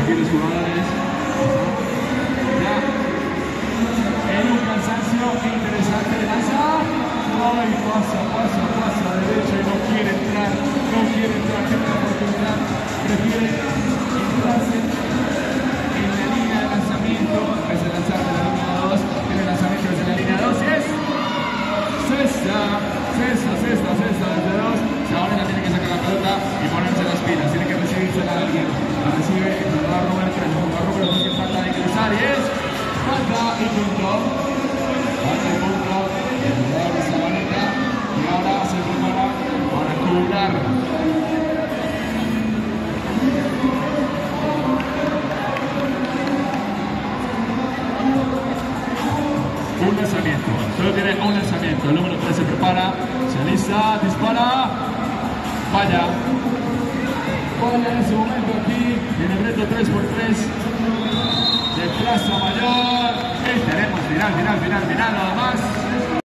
aquí los jugadores. Ya. En un cansancio interesante de lanzar. Ay, pasa derecha y no quiere entrar, tiene la oportunidad, prefiere entrarse en la línea de lanzamiento, en vez de lanzar de la línea 2, tiene lanzamiento desde la línea 2 y es cesta desde 2. Ahora tiene que sacar la pelota y ponerse las pilas, tiene que recibirse a alguien, la recibe el jugador número 3, el jugador número 2 que falta de ingresar y es falta y punto. Y ahora se prepara para cobrar. Un lanzamiento. Solo tiene un lanzamiento. El número 3 se prepara. Se alista. Dispara. Falla. Falla en ese momento aquí. En el reto 3x3 de Plaza Mayor. Tenemos final nada más.